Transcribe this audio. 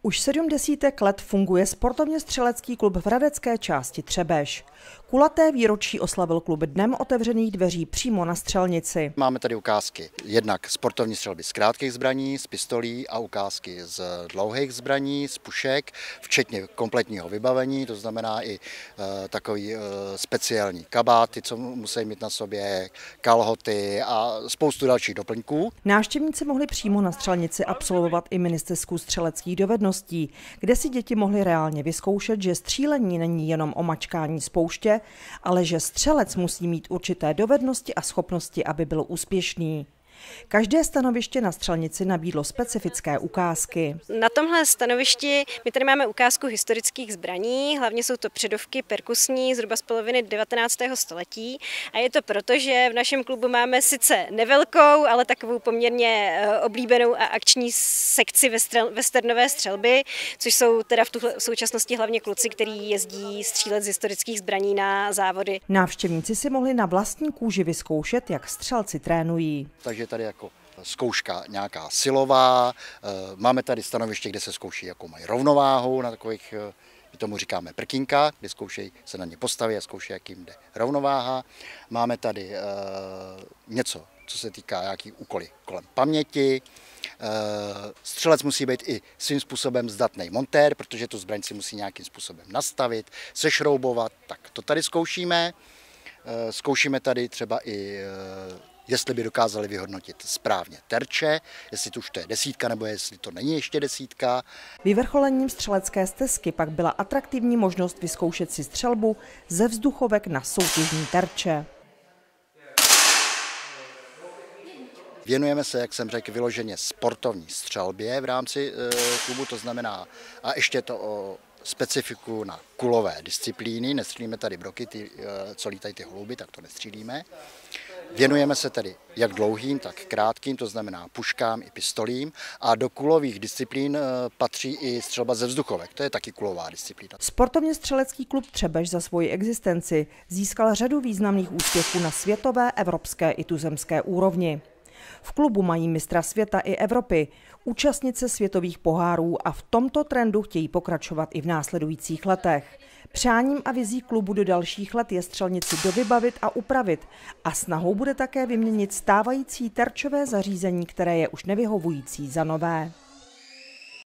Už 70 let funguje sportovně střelecký klub v hradecké části Třebež. Kulaté výročí oslavil klub dnem otevřených dveří přímo na střelnici. Máme tady ukázky jednak sportovní střelby z krátkých zbraní, z pistolí a ukázky z dlouhých zbraní, z pušek, včetně kompletního vybavení, to znamená i takový speciální kabáty, co musí mít na sobě, kalhoty a spoustu dalších doplňků. Návštěvníci mohli přímo na střelnici absolvovat i ministerskou střeleckých dovedností, kde si děti mohly reálně vyzkoušet, že střílení není jenom o mačkání spouště, ale že střelec musí mít určité dovednosti a schopnosti, aby byl úspěšný. Každé stanoviště na střelnici nabídlo specifické ukázky. Na tomhle stanovišti my tady máme ukázku historických zbraní, hlavně jsou to předovky perkusní zhruba z poloviny 19. století a je to proto, že v našem klubu máme sice nevelkou, ale takovou poměrně oblíbenou a akční sekci westernové střelby, což jsou teda v současnosti hlavně kluci, kteří jezdí střílet z historických zbraní na závody. Návštěvníci si mohli na vlastní kůži vyzkoušet, jak střelci trénují. Takže tady jako zkouška nějaká silová, máme tady stanoviště, kde se zkouší, jakou mají rovnováhu na takových, my tomu říkáme prkínka, kde zkoušejí se na ně postavit a zkoušejí, jak jim jde rovnováha. Máme tady něco, co se týká nějakých úkoly kolem paměti. Střelec musí být i svým způsobem zdatný montér, protože tu zbraň si musí nějakým způsobem nastavit, sešroubovat, tak to tady zkoušíme. Zkoušíme tady třeba i jestli by dokázali vyhodnotit správně terče, jestli to už to je desítka, nebo jestli to není ještě desítka. Vyvrcholením střelecké stezky pak byla atraktivní možnost vyzkoušet si střelbu ze vzduchovek na soutěžní terče. Věnujeme se, jak jsem řekl, vyloženě sportovní střelbě v rámci klubu, to znamená, a ještě to o specifiku na kulové disciplíny, nestřílíme tady broky, co lítají ty holuby, tak to nestřílíme. Věnujeme se tedy jak dlouhým, tak krátkým, to znamená puškám i pistolím, a do kulových disciplín patří i střelba ze vzduchovek, to je taky kulová disciplína. Sportovně střelecký klub Třebež za svoji existenci získal řadu významných úspěchů na světové, evropské i tuzemské úrovni. V klubu mají mistra světa i Evropy, účastnice světových pohárů a v tomto trendu chtějí pokračovat i v následujících letech. Přáním a vizí klubu do dalších let je střelnici dovybavit a upravit a snahou bude také vyměnit stávající terčové zařízení, které je už nevyhovující, za nové.